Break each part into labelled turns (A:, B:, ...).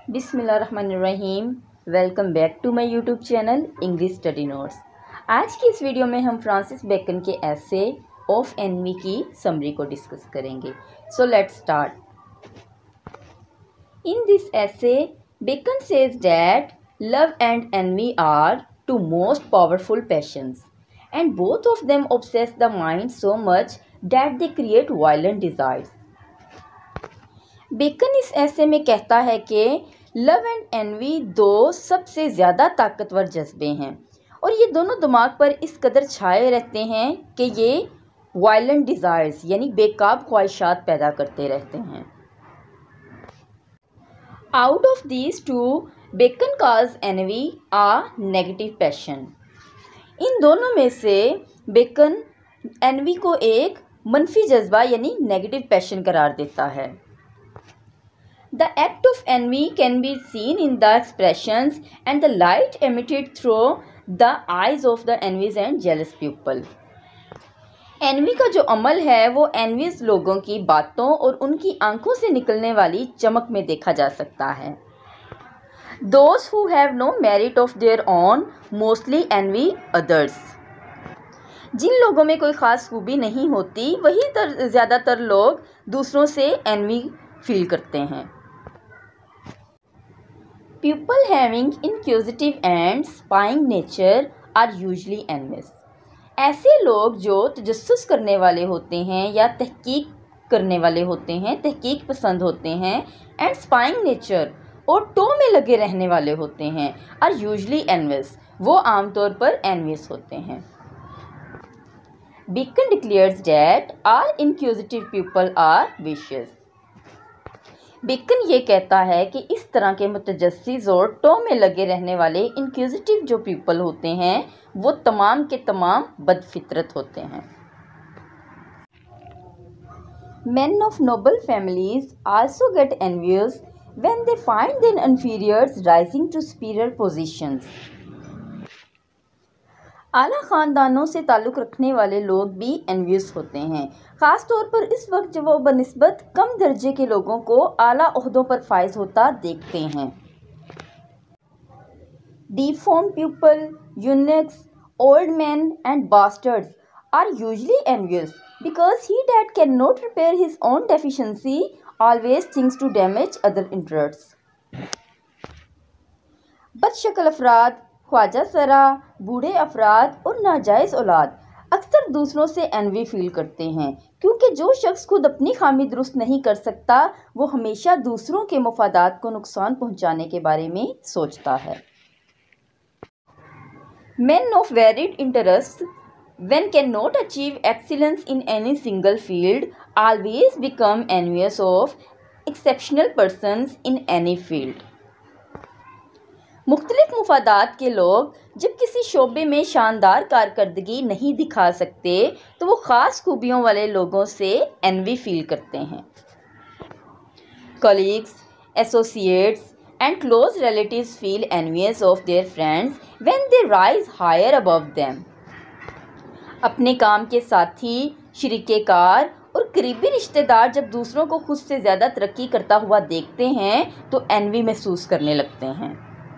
A: बिस्मिल्लाहिर्रहमानिर्रहीम। Welcome back to my YouTube channel English study notes. आज की इस वीडियो में हम फ्रांसिस बेकन के एसे ऑफ एनवी की समरी को डिस्कस करेंगे। So let's start. In this essay Bacon says that love and envy are two most powerful passions and both of them obsess the mind so much that they create violent desires. Bacon इस essay में कहता है कि love and N V दो सबसे ज़्यादा ताकतवर जज्बे हैं और ये दोनों दिमाग पर इस कदर छाए रहते हैं कि ये वायलेंट डिज़ायर्स यानी बेकाब ख्वाहिशात पैदा करते रहते हैं। Out of these two Bacon calls envy a negative passion. इन दोनों में से बेकन एनवी को एक मनफी जज्बा यानी नेगेटिव पैशन करार देता है। The act of envy can be seen in the expressions and the light emitted through the eyes of the envious and jealous people. Envy का जो अमल है वो एनवियस लोगों की बातों और उनकी आंखों से निकलने वाली चमक में देखा जा सकता है। Those who have no merit of their own mostly envy others. जिन लोगों में कोई ख़ास खूबी नहीं होती वही ज़्यादातर लोग दूसरों से एनवी फील करते हैं। People having inquisitive and spying nature are usually envious. ऐसे लोग जो तजस्सुस करने वाले होते हैं या तहकीक करने वाले होते हैं, तहकीक पसंद होते हैं, एंड स्पाइंग नेचर और टो में लगे रहने वाले होते हैं, आर यूजली एनवियस, वो आमतौर पर एनवियस होते हैं। Bacon declares that all inquisitive people are vicious. Bacon ये कहता है कि इस तरह के मुतजस्सिस और टो में लगे रहने वाले इंक्विजिटिव जो पीपल होते हैं वो तमाम के तमाम बदफितरत होते हैं। Men of noble families also get envious when they find their inferiors rising to superior positions. आला ख़ानदानों से ताल्लुक़ रखने वाले लोग भी एनवियस होते हैं, ख़ास तौर पर इस वक्त जब वो बनिस्बत कम दर्जे के लोगों को आला ओहदों पर फाइज होता देखते हैं। Deform people, eunuchs, old man and bastards are usually envious because he that can not repair his own deficiency always thinks to damage other interests. बदशक्ल अफराद, ख्वाजा सरा, बूढ़े अफराद और नाजायज़ औलाद अक्सर दूसरों से एनवी फील करते हैं क्योंकि जो शख्स खुद अपनी खामी दुरुस्त नहीं कर सकता वो हमेशा दूसरों के मफादात को नुकसान पहुंचाने के बारे में सोचता है। Men of varied interests when cannot achieve excellence in any single field always become envious of exceptional persons in any field. मुख्तलिफ मुफादात के लोग जब किसी शोबे में शानदार कारकर्दगी नहीं दिखा सकते तो वो ख़ास खूबियों वाले लोगों से एनवी फील करते हैं। Colleagues, associates and close relatives feel envious of their friends when they rise higher above them. अपने काम के साथी, शरीके-कार और करीबी रिश्तेदार जब दूसरों को खुद से ज़्यादा तरक्की करता हुआ देखते हैं तो एनवी महसूस करने लगते हैं।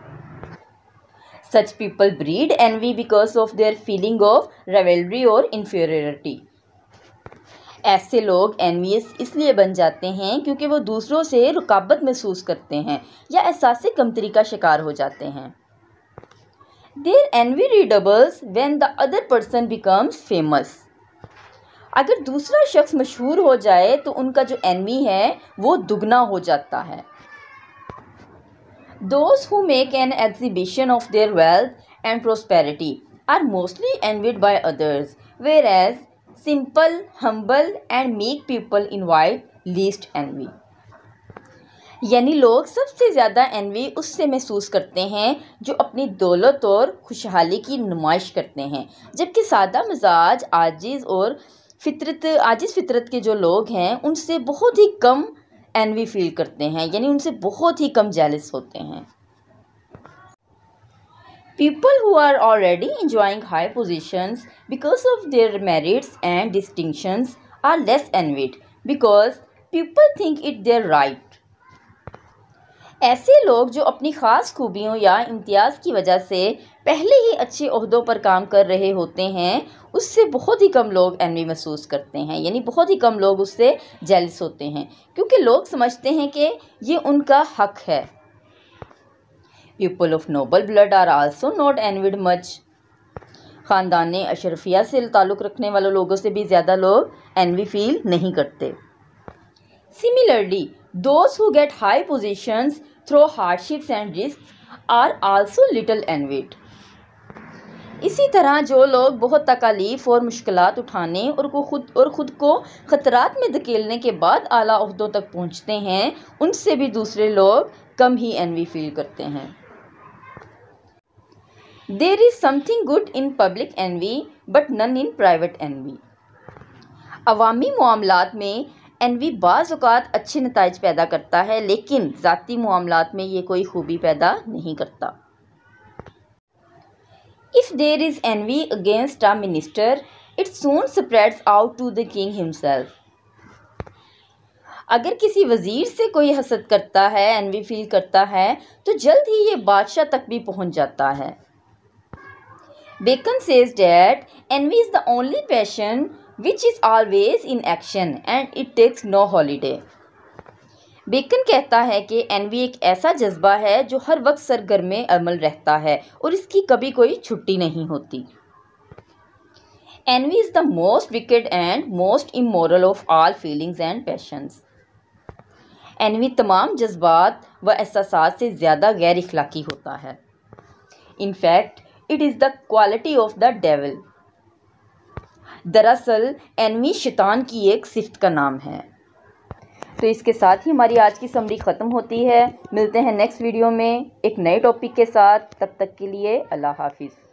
A: Such people breed envy because of their feeling of rivalry or inferiority. ऐसे लोग एनवियस इसलिए बन जाते हैं क्योंकि वो दूसरों से रुकावत महसूस करते हैं या एहसास कमतरी का शिकार हो जाते हैं। Their envy redoubles when the other person becomes famous. अगर दूसरा शख्स मशहूर हो जाए तो उनका जो एनवी है वो दुगना हो जाता है। Those who make an exhibition of their wealth and prosperity are mostly envied by others, whereas simple, humble and meek people invite least envy. यानी लोग सबसे ज़्यादा एनवी उससे महसूस करते हैं जो अपनी दौलत और खुशहाली की नुमाइश करते हैं, जबकि सादा मिजाज, आजिज़ फितरत के जो लोग हैं उनसे बहुत ही कम एनवी फील करते हैं, यानी उनसे बहुत ही कम जेलस होते हैं। People who are already enjoying high positions because of their merits and distinctions are less envied because people think it their right. ऐसे लोग जो अपनी ख़ास खूबियों या इम्तियाज़ की वजह से पहले ही अच्छे ओहदों पर काम कर रहे होते हैं, उससे बहुत ही कम लोग एनवी महसूस करते हैं, यानी बहुत ही कम लोग उससे जेलस होते हैं, क्योंकि लोग समझते हैं कि ये उनका हक है। People of noble blood are also not envied much. ख़ानदान अशरफिया से ताल्लुक़ रखने वाले लोगों से भी ज़्यादा लोग एनवी फील नहीं करते। Similarly, those who get high positions through hardships and risks are also little envied. इसी तरह जो लोग बहुत तकालीफ और मुश्किलात उठाने और खुद को ख़तरात में धकेलने के बाद आला ओहदों तक पहुंचते हैं, उनसे भी दूसरे लोग कम ही एनवी फील करते हैं। There is something good in public envy but none in private envy. अवामी मामलात में एनवी बाज़ औक़ात अच्छे नताइज पैदा करता है, लेकिन ज़ाती मामलात में ये कोई खूबी पैदा नहीं करता। If there is envy against a minister, it soon spreads out to the king himself. अगर किसी वज़ीर से कोई हसद करता है, एनवी फील करता है, तो जल्द ही ये बादशाह तक भी पहुंच जाता है। Bacon says that envy is the only passion which is always in action and it takes no holiday. Bacon कहता है कि एनवी एक ऐसा जज्बा है जो हर वक्त सरगर्मे अमल रहता है और इसकी कभी कोई छुट्टी नहीं होती। Envy is the most wicked and most immoral of all feelings and passions. Envy तमाम जज्बात व एहसासात से ज़्यादा गैर इखलाकी होता है। In fact it is the quality of the devil. दरअसल एनवी शैतान की एक सिफ्त का नाम है। तो इसके साथ ही हमारी आज की समरी ख़त्म होती है। मिलते हैं नेक्स्ट वीडियो में एक नए टॉपिक के साथ। तब तक के लिए अल्लाह हाफिज़।